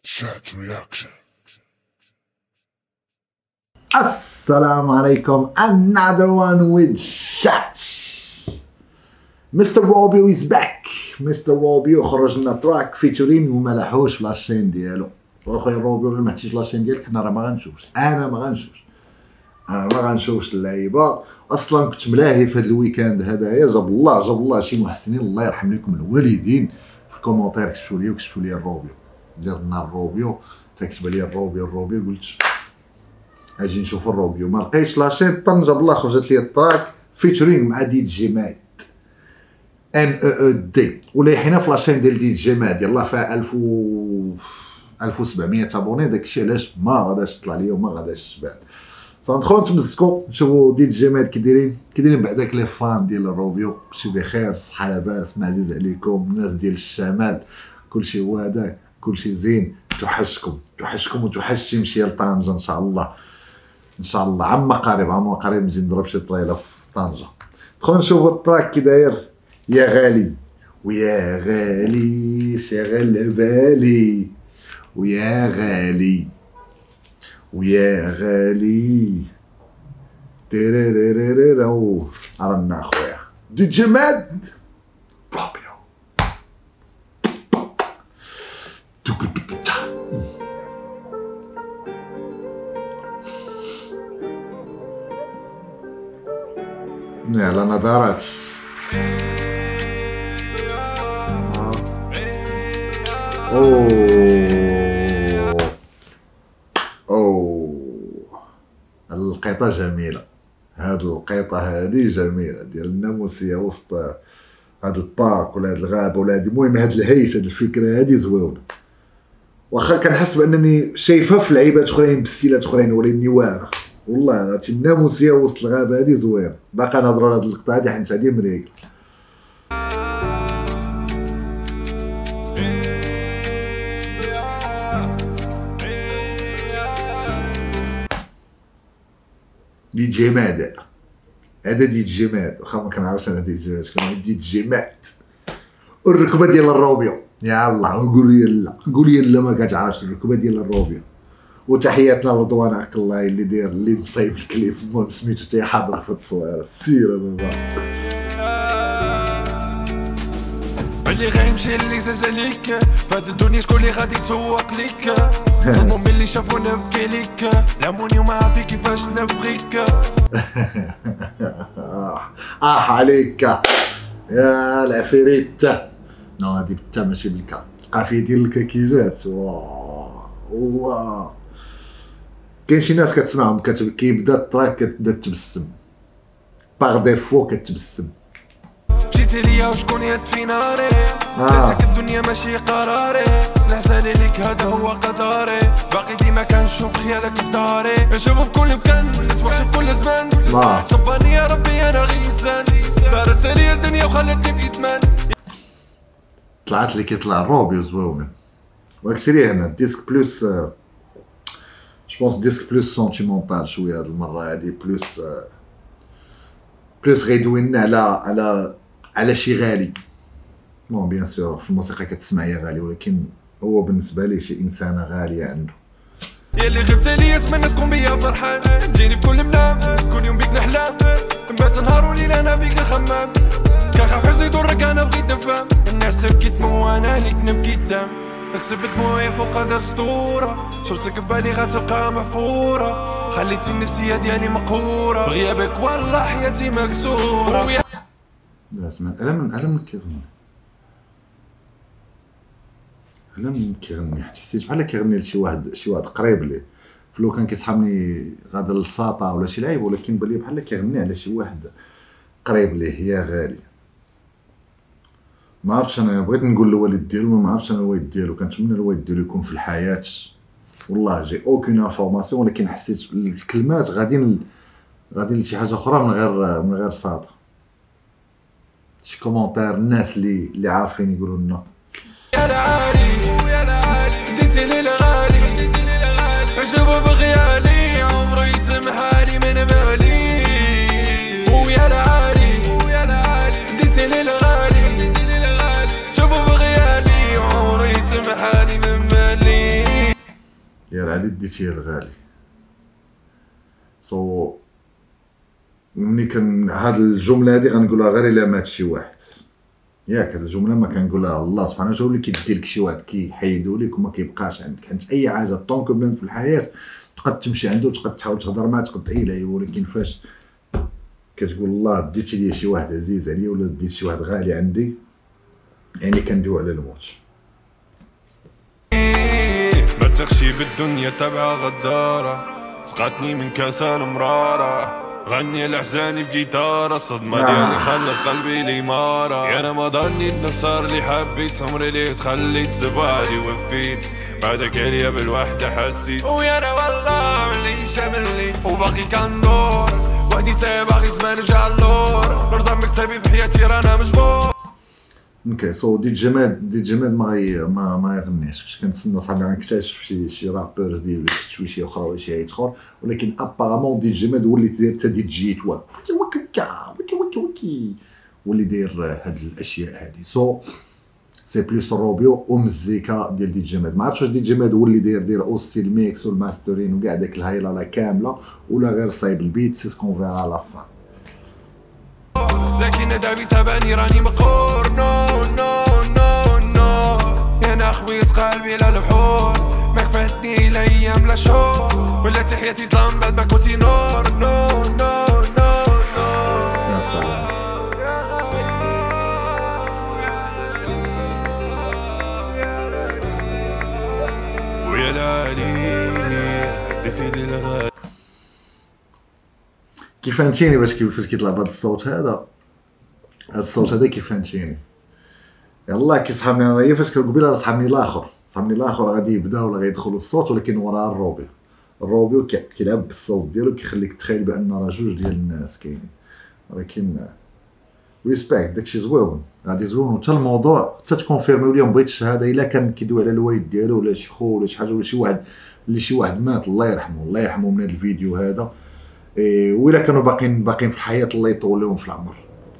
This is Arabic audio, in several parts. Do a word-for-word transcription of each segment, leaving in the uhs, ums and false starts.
Chat reaction. Assalamu alaikum. Another one with chat. Mister Robio is back. Mister Robio خرج لنا تراك فيتشرين وما لاحوش في لاشين ديالو. واخويا روبيو ما حتيش لاشين ديالك حنا راه ما غنشوفش. انا ما غنشوفش. انا ما غنشوفش اللعيبه. اصلا كنت ملاهي في هذا الويكاند هذايا. جاب الله جاب الله شي محسنين الله يرحم لكم الوالدين في الكومونتير كتبوا لي وكتبوا لي الروبيو. درنا الروبيو تكتب لي الروبيو الروبيو قلت اجي نشوف الروبيو ما لقيتش لاشين طن جاب الله خرجت لي التراك فيتشرينغ مع دي جي ماد ام او او دي وليحنا في لاشين ديال دي جي ماد يلاه فيها ألف و ألف وسبعمية ابوني داكشي علاش ما غاداش طلع ليا وما غاداش بعد فندخلو نتمزكو نشوفو دي جي ماد كي دايرين كي دايرين بعداك لي فان ديال الروبيو كلشي بخير الصحه لاباس معزيز عليكم الناس ديال الشمال كلشي هو هذاك كلشي زين توحشكم توحشكم وتوحش تمشي لطنجة ان شاء الله ان شاء الله عما قريب عما قريب نجي نضرب شي طريله في طنجة دخلنا نشوفو التراك كي داير يا غالي ويا غالي شاغل بالي ويا غالي ويا غالي تيريريريرو رانا اخويا دي جي ماد روبيو على نظارات اوه اوه القيطه جميله هاد القيطه هادي جميله ديال الناموسيه وسط هاد البارك ولا هاد الغابه ولا هادي المهم هاد الهيت هاد الفكره هادي زوينه واخا كنحس بانني شايفها في لعيبات اخرين بستيلات اخرين ولكني واعره والله هادشي الناموسيه وسط الغابه هادي زوينه باقا نهضروا على هاد اللقطه هادي حيت هادي مريقل دي جي ماد هذا دي جي ماد واخا ما كنعرفش انا دي جي ماد شكون دي جي ماد الركبه ديال الروبيو يا الله قول لي لا قول لي لا ما كتعرفش الركبه ديال الروبيو وتحياتنا لرضوان عق الله اللي داير اللي مصايب الكليب المهم سميتو حتى حاضر في التصويره السيره بابا اللي غيمشي اللي زاز عليك فهاد الدنيا شكون اللي غادي تسوق ليك ظلموا ملي شافونا نبكي ليك لاموني وما عارفين كيفاش نبغيك اه عليك يا العفريت نو هادي بتا ماشي بالكا القافيه ديال الكاكي جات واه واه كاين شي ناس كتسمعهم كيبدا التراك كتبدا تبسم باغ ديفو كتبسم جيتي ليا وشكون يد في ناري بلاتك الدنيا ماشي قراري العزالي ليك هذا هو قدري باقي ديما كنشوف خيالك في داري نشوفو في كل مكان نتوحش في كل زمان صباني يا ربي انا غيسان دارت ليا الدنيا وخلتني في ادمان طلعت لي كيطلع الروبيو زوينه واكثريه هنا ديسك بلوس جو بونس ديسك بلوس سونتيمونتال شويه هاد المره هادي بلوس بلوس غيدوينا على على على شي غالي بون بيان سور في الموسيقى كتسمع يا غالي ولكن هو بالنسبه لي شي انسانه غاليه عنده يلي غبت ليا اتمنى تكون بيا فرحان تجيني في كل منام كل يوم بيك نحلم نبات نهار وليل انا بيك نخمم كنخاف حزن يضرك انا بغيت نفهم الناس بكيت دموع وانا ليك نبكي الدم نكسب دموعي فوق هذا اسطوره شفتك ببالي غتبقى محفوره خليتي النفسيه ديالي مقهوره بغيابك والله حياتي مكسوره لا سمع الم الم كيغني الم كيغني حسيت بحال كيغني لشي واحد شي واحد قريب ليه فلو كان كيصحابني غادا للساطا ولا شي لعيب ولكن بان لي بحال كيغني على شي واحد قريب ليه يا غالي ما عرفتش انا بغيت نقول للوالد ديالو ما عرفتش انا الوالد ديالو كنتمنى الوالد ديالو يكون في الحياه والله جي اوكين انفورماسيون ولكن حسيت الكلمات غاديين غاديين لشي حاجه اخرى من غير من غير صاطا شي كومونتير الناس اللي اللي عارفين يقولوا لنا يا العالي يا العالي ديتي لي الغالي ديتي لي الغالي عجبو بغيالي عمري تمحالي من بالي ويا العالي ويا العالي ديتي لي الغالي ديتي لي الغالي عجبو بغيالي عمري تمحالي من بالي ديال علي ديتيه الغالي. سو so, ملي كان هاد الجمله هادي غنقولها غير الا مات شي واحد، ياك هاد الجمله ما كنقولها الله سبحانه وتعالى اللي كيدي لك شي واحد كيحيدو لك وما كيبقاش عندك. حيت اي حاجه طونك بلان في الحياه تقد تمشي عنده تقد تحاول تهضر معاه تقد تعيي ليه، ولكن فاش كتقول الله ديتي لي شي واحد عزيز عليا ولا ديت شي واحد غالي عندي، يعني كندوي على الموت. ما تخشي بالدنيا تبع غدارة، سقاتني من كاسة مرارة، غني لحزاني بجيتارة، الصدمة ديالي خلت قلبي لي مارة. يا رمضان نخسر اللي حبيت، عمري اللي تخليت زبادي وفيت، بعدك عليا بالوحدة حسيت، ويا انا والله اللي شامليت وباقي كندور وحدي تا باغي زمان نرجع اللور، نرضى مكتبي في حياتي رانا مجبور. اوكي سو ديت جماد ديت جماد ما غي ما ما يغنيش. كنت كنتسنى صاحبي غنكتشف شي شي رابور ديال شي شي اخرى ولا شي عيط اخر، ولكن ابارامون ديت جماد هو اللي داير حتى ديت جيت وكا وكا وكا وكا وكي هو اللي داير هاد الاشياء هادي. سو سي بلوس روبيو ومزيكا ديال ديت جماد. ما عرفتش واش ديت جماد هو اللي داير داير اوسي الميكس والماسترين وكاع داك الهايلالا كامله، ولا غير صايب البيت. سي سكون فيغا لا فان. لكن دابي تابعني راني مقهور. نو نو نو نو يا انا خويت قلبي لا الحور، ما كفاتني الايام لا شهور، ولات حياتي ظلام بعد ما كنتي نور. نو نو نو نو يا سلام. ويا العلي ديتي لي الغالي. كيفانتيني باش كيفاش كيطلع بهذا الصوت هذا، هذا الصوت هذا كيفانتيني. يلاه كيصحابني انا هي فاش قبيله صحابني الاخر صحابني الاخر غادي يبدا ولا غيدخلوا الصوت، ولكن وراه الروبي الروبي كيلعب بالصوت ديالو كيخليك تخيل بان راه جوج ديال الناس كاينين. ولكن ريسبكت داكشي زوين غادي زوين، حتى الموضوع حتى تكونفيرميو لي بغيت الشهاده الا كان كيدوي على الوالد ديالو ولا شي خو ولا شي حاجه ولا شي واحد اللي شي واحد مات الله يرحمه الله يرحمه من هذا الفيديو هذا. إيه وإلا كانوا باقيين باقيين في الحياة الله يطول لهم في العمر.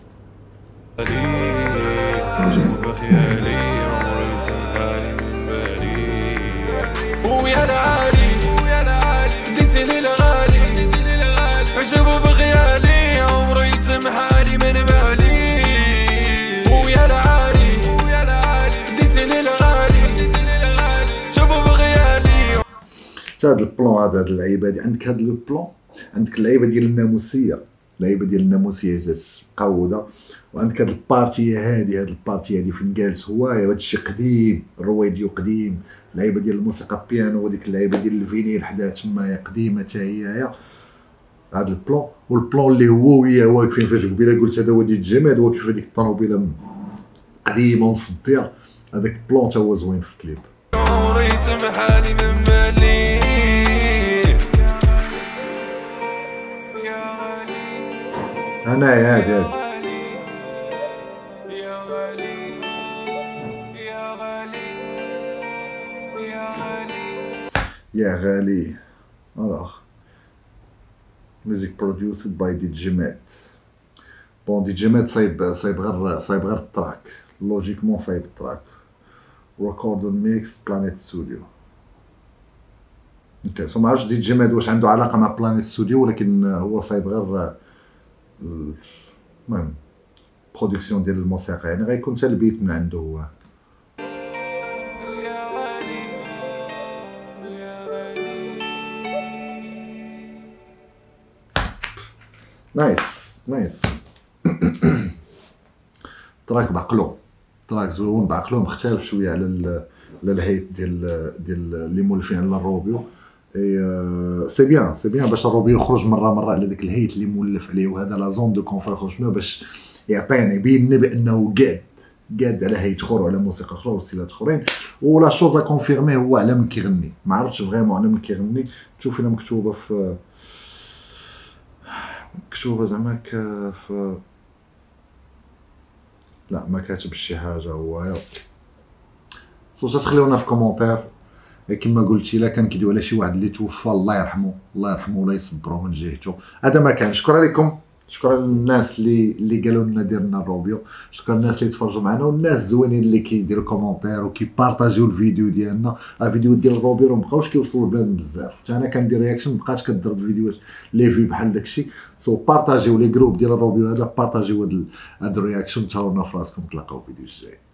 ويا العالي ديتي لي الغالي عجبو بغيالي عمري تمحالي من بالي. ويا العالي ديتي لي الغالي عجبو بغيالي. هذا البلون هذا هاد اللعيبه هادي عندك هاد لو بلون عندك اللعيبه ديال الناموسيه اللعيبه ديال الناموسيه جات مقوده، وعندك هاد البارتيه هادي هاد البارتيه هادي فين جالس هو هذا الشيء قديم الرويديو قديم، اللعيبه ديال الموسيقى بيانو وديك اللعيبه ديال الفينيل حدا تمايا قديمه حتى هي هي هاد البلون. والبلون اللي هو وياه واقفين فاش قبيله قلت هذا هو ديال الجماد واقف في ديك الطوموبيله قديمه ومصديه، هذاك البلون تا هو زوين في الكليب. عمري تمحالي من بالي انا يا هادي هادي يا غالي يا غالي يا غالي يا غالي. الوغ ميوزيك بروديوسد باي دي جماد. بون دي جماد صايب صايب غير صايب غير التراك لوجيكمون صايب التراك ريكورد ميكس بلانيت ستوديو. اوكي سو ما عرفتش دي جماد واش عنده علاقه مع بلانيت ستوديو، ولكن هو صايب غير المهم برودكسيون ديال الموسيقى، يعني غيكون حتى البيت من عنده هو. نايس نايس. تراك بعقلو تراك زوين بعقلو مختلف شويه على على الهيت ديال ديال اللي مولفين على الروبيو. اي سي بيان سي بيان باش الروبيو يخرج مره مره على داك الهيت اللي مولف عليه، وهذا لا زون دو كونفور يخرج منها باش يعطينا يبين لنا بانه قاد قاد على هيت اخر وعلى موسيقى اخرى وستيلات اخرين. ولا شوز ا كونفيرمي هو على من كيغني، ما عرفتش فريمون على من كيغني. تشوف هنا مكتوبه في مكتوبه زعما في لا ما كاتبش شي حاجه هو. سو تخليونا في كومونتير كما قلتي الا كان كيدوي على شي واحد اللي توفى الله يرحمه الله يرحمه ولا يصبرو من جهته. هذا ما كان. شكرا لكم شكرا للناس اللي اللي قالوا لنا دير لنا الروبيو، شكرا للناس اللي تفرجوا معنا والناس الزوينين اللي كيديروا كومونتير وكيبارطاجيو الفيديو ديالنا. الفيديو ديال الروبيو ما بقاوش كيوصلوا لبنادم بزاف، حتى انا كندير رياكشن مابقاش كضرب فيديوهات لي في بحال داكشي. سو بارطاجيو لي جروب ديال الروبيو هذا، بارطاجيو هاد هاد الرياكشن. تهلاونا في راسكم، تلاقاو في فيديو جاي.